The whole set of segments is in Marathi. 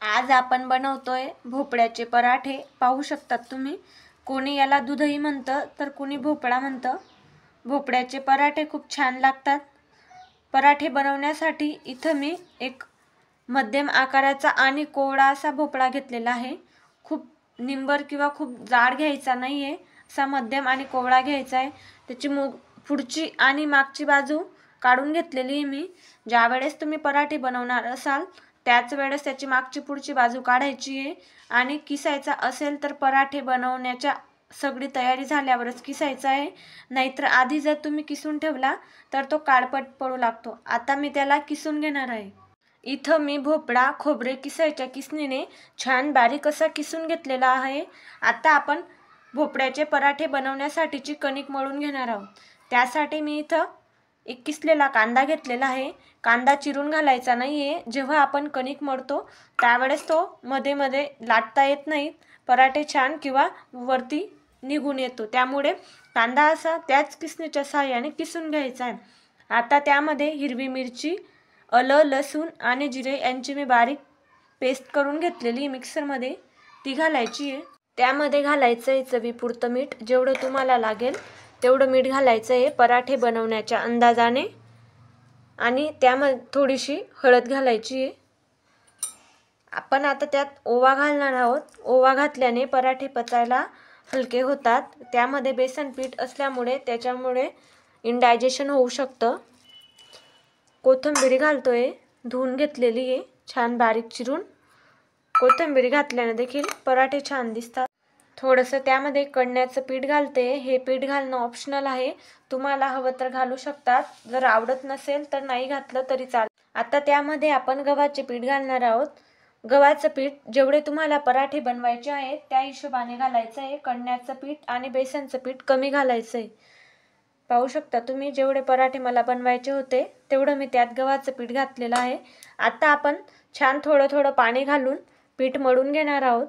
आज आपण बनवतोय भोपळ्याचे पराठे। पाहू शकतात तुम्ही। कोणी याला दूधही म्हणतं तर कोणी भोपळा म्हणतं। भोपळ्याचे पराठे खूप छान लागतात। पराठे बनवण्यासाठी इथं मी एक मध्यम आकाराचा आणि कोवळा असा भोपळा घेतलेला आहे। खूप निंबर किंवा खूप जाड घ्यायचा नाहीये, असा मध्यम आणि कोवळा घ्यायचा आहे। त्याची पुढची आणि मागची बाजू काढून घेतलेली आहे मी। ज्या वेळेस तुम्ही पराठे बनवणार असाल त्याच वेळेस त्याची मागची पुढची बाजू काढायची आहे आणि किसायचा असेल तर पराठे बनवण्याच्या सगळी तयारी झाल्यावरच किसायचा आहे, नाहीतर आधी जर तुम्ही किसून ठेवला तर तो काळपट पडू लागतो। आता मी त्याला किसून घेणार आहे। इथं मी भोपळा खोबरे किसायच्या किसणीने छान बारीक असा किसून घेतलेला आहे। आता आपण भोपळ्याचे पराठे बनवण्यासाठीची कणिक मळून घेणार आहोत। त्यासाठी मी इथं एक किसलेला कांदा घेतलेला आहे। कांदा चिरून घालायचा नाहीये। जेव्हा आपण कणिक मळतो त्यावेळेस तो मध्ये मध्ये लाटता येत नाही, पराठे छान किंवा वरती निघून येतो, त्यामुळे कांदा असा त्याच किसणीच्या सहाय्याने किसून घ्यायचा आहे। आता त्यामध्ये हिरवी मिरची, आलं, लसूण आणि जिरे यांची मी बारीक पेस्ट करून घेतलेली मिक्सरमध्ये ती घालायची आहे। त्यामध्ये घालायचं आहे चवीपुरतं मीठ। जेवढं तुम्हाला लागेल तेवढं मीठ घालायचं आहे पराठे बनवण्याच्या अंदाजाने, आणि त्यामध्ये थोडीशी हळद घालायची आहे। आपण आता त्यात ओवा घालणार आहोत। ओवा घातल्याने पराठे पचायला हलके होतात। त्यामध्ये बेसन पीठ असल्यामुळे त्याच्यामुळे इंडायजेशन होऊ शकतं। कोथिंबीर घालतोय, धुवून घेतलेली आहे छान बारीक चिरून। कोथिंबीर घातल्याने देखील पराठे छान दिसतात। थोडंसं त्यामध्ये कणण्याचं पीठ घालते। हे पीठ घालणं ऑप्शनल आहे, तुम्हाला हवं तर घालू शकतात, जर आवडत नसेल तर नाही घातलं तरी चालेल। आता त्यामध्ये आपण गव्हाचे पीठ घालणार आहोत। गव्हाचं पीठ जेवढे तुम्हाला पराठे बनवायचे आहेत त्या हिशोबाने घालायचं आहे। कणण्याचं पीठ आणि बेसनचं पीठ कमी घालायचं आहे। पाहू शकता तुम्ही, जेवढे पराठे मला बनवायचे होते तेवढं मी त्यात गव्हाचं पीठ घातलेलं आहे। आता आपण छान थोडं थोडं पाणी घालून पीठ मळून घेणार आहोत।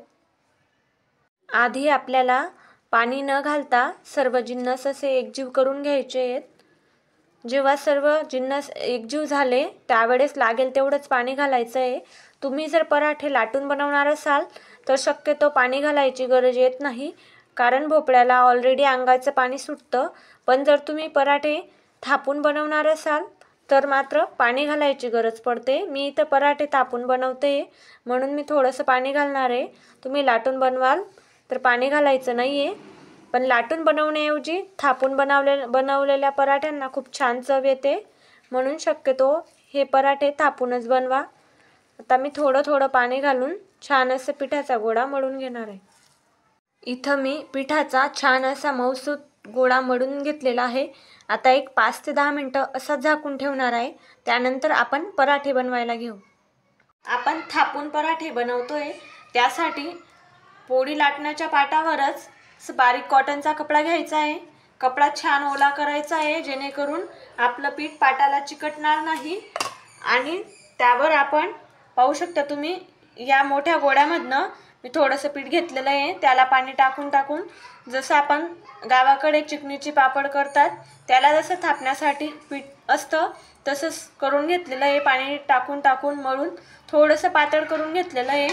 आधी आपल्याला पाणी न घालता सर्व जिन्नस असे एकजीव करून घ्यायचे आहेत। जेव्हा सर्व जिन्नस एकजीव झाले त्यावेळेस लागेल तेवढंच पाणी घालायचं आहे। तुम्ही जर पराठे लाटून बनवणार असाल तर शक्यतो पाणी घालायची गरज येत नाही, कारण भोपळ्याला ऑलरेडी अंगाचं पाणी सुटतं। पण जर तुम्ही पराठे थापून बनवणार असाल तर मात्र पाणी घालायची गरज पडते। मी इथं पराठे थापून बनवते म्हणून मी थोडंसं पाणी घालणार आहे। तुम्ही लाटून बनवाल तर पाणी घालायचं नाही आहे, पण लाटून बनवण्याऐवजी थापून बनवलेल्या पराठ्यांना खूप छान चव येते, म्हणून शक्यतो हे पराठे थापूनच बनवा। आता मी थोडं थोडं पाणी घालून छान असं पिठाचा गोळा मळून घेणार आहे। इथं मी पिठाचा छान असा मऊसूत गोळा मळून घेतलेला आहे। आता एक 5 ते 10 मिनटं असा झाकून ठेवणार आहे। त्यानंतर आपण पराठे बनवायला घेऊ। आपण थापून पराठे बनवतोय, त्यासाठी पोळी लाटण्याच्या पाटावरच बारीक कॉटनचा कपडा घ्यायचा आहे। कपडा छान ओला करायचा आहे, जेणेकरून आपलं पीठ पाटाला चिकटणार नाही। आणि त्यावर आपण पाहू शकता तुम्ही, या मोठ्या गोळ्यामधनं मी थोडंसं पीठ घेतलेलं आहे, त्याला पाणी टाकून टाकून जसं आपण गावाकडे चिकणीची पापड करतात त्याला जसं थापण्यासाठी पीठ असतं तसंच करून घेतलेलं आहे। पाणी टाकून टाकून मळून थोडंसं पातळ करून घेतलेलं आहे।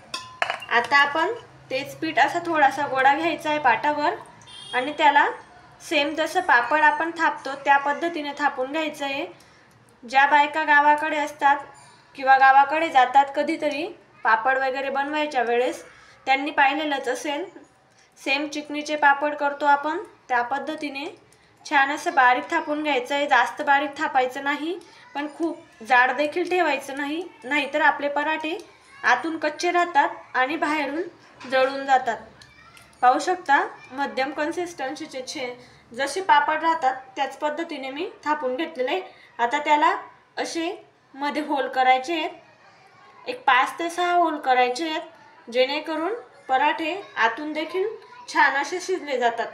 आता आपण तेच पीठ असा थोडासा गोळा घ्यायचा आहे पाटावर, आणि त्याला सेम जसं पापड आपण थापतो त्या पद्धतीने थापून घ्यायचं आहे। ज्या बायका गावाकडे असतात किंवा गावाकडे जातात कधीतरी पापड वगैरे बनवायच्या वेळेस, त्यांनी पाहिलेलंच असेल, सेम चिकणीचे पापड करतो आपण त्या पद्धतीने छान असं बारीक थापून घ्यायचं आहे। जास्त बारीक थापायचं नाही, पण खूप जाड देखील ठेवायचं नाही, नाहीतर आपले पराठे आतून कच्चे राहतात आणि बाहेरून जळून जातात। पाहू शकता मध्यम कन्सिस्टन्सीचे जसे पापड राहतात त्याच पद्धतीने मी थापून घेतलेले आहे। आता त्याला असे मध्ये होल करायचे आहेत, एक 5 ते 6 होल करायचे आहेत, जेणेकरून पराठे आतून देखील छान असे शिजले जातात।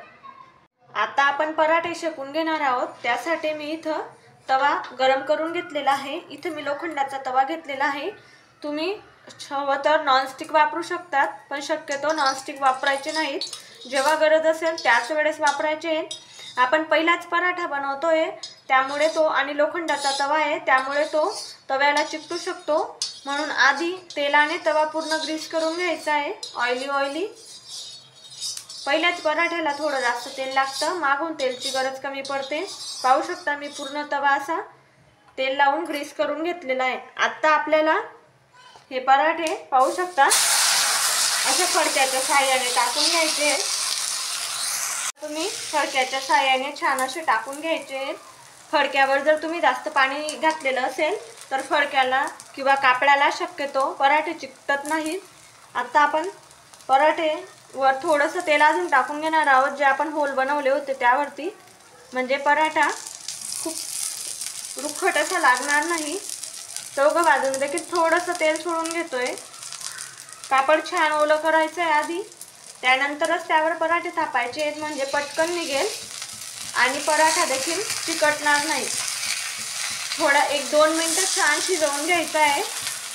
आता आपण पराठे शेकून घेणार आहोत। त्यासाठी मी इथं तवा गरम करून घेतलेला आहे। इथं मी लोखंडाचा तवा घेतलेला आहे। तुम्ही हवं तर नॉनस्टिक वापरू शकतात, पण शक्यतो नॉनस्टिक वापरायचे नाहीत। जेव्हा गरज असेल त्याच वेळेस वापरायचे। आपण पहिलाच पराठा बनवतोय त्यामुळे तो, आणि लोखंडाचा तवा आहे त्यामुळे तो तव्याला चिकटू शकतो, म्हणून आधी तेलाने तवा पूर्ण ग्रीस करून घ्यायचा आहे, ऑइली. पहिल्याच पराठ्याला थोडं जास्त तेल लागतं, मागून तेलची गरज कमी पडते. पाहू शकता मी पूर्ण तवा असा तेल लावून ग्रीस करून घेतलेला आहे. आता आपल्याला हे पराठे पाहू शकता अशा फडक्याच्या साहाय्याने टाकून घ्यायचे. तुम्ही फडक्याच्या साहाय्याने छान असे टाकून घ्यायचे. फडक्यावर जर तुम्ही जास्त पाणी घातलेलं असेल तर फडक्याला किंवा कापडाला शक्यतो पराठे चिकटत नाहीत. आता आपण पराठे वर थोडंसं तेल अजून टाकून घेणार आहोत, जे आपण होल बनवले होते त्यावरती, म्हणजे पराठा खूप रुखट असा लागणार नाही. चौघं बाजूने देखील थोडंसं तेल सोडून घेतोय. कापड छान ओलं करायचं आहे आधी, त्यानंतरच त्यावर पराठे थापायचे आहेत, म्हणजे पटकन निघेल आणि पराठा देखील चिकटणार नाही. थोडा 1-2 मिनिटं छान शिजवून घ्यायचं आहे.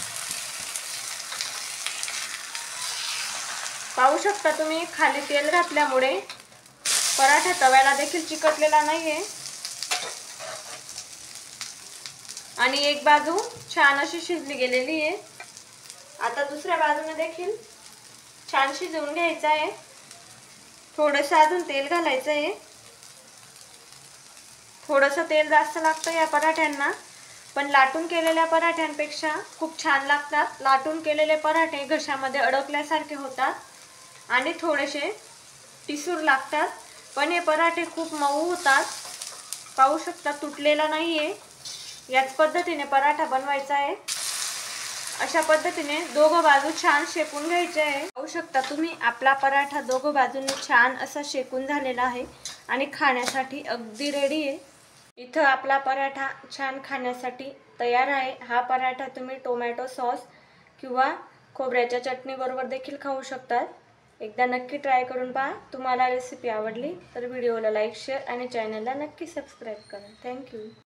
पाहू शकता तुम्ही खाली तेल घातल्यामुळे पराठा तव्याला देखील चिकटलेला नाहीये आणि एक बाजू छान अशी शिजली गेलेली आहे. आता दुसऱ्या बाजूने देखील छान शिजवून घ्यायचं आहे. थोडंसं अजून तेल घालायचं आहे. थोडंसं तेल जास्त लागतं या पराठ्यांना, पण लाटून केलेल्या पराठ्यांपेक्षा खूप छान लागतात. लाटून केलेले पराठे घशामध्ये अडकल्यासारखे होतात आणि थोडेसे टिसूर लागतात, पण हे पराठे खूप मऊ होतात. पाहू शकता तुटलेला नाहीये. याच पद्धतीने पराठा बनवायचा आहे. अशा पद्धतीने दोघं बाजू छान शेकून घ्यायचे आहे. पाहू शकता तुम्ही आपला पराठा दोघं बाजूने छान असा शेकून झालेला आहे आणि खाण्यासाठी अगदी रेडी आहे. इथं आपला पराठा छान खाण्यासाठी तयार आहे. हा पराठा तुम्ही टोमॅटो सॉस किंवा खोबऱ्याच्या चटणी बरोबर देखील खाऊ शकतात. एकदा नक्की ट्राय करून पहा. तुम्हाला रेसिपी आवडली तर व्हिडिओला लाईक, शेअर आणि चॅनलला नक्की सबस्क्राईब करा. थँक्यू.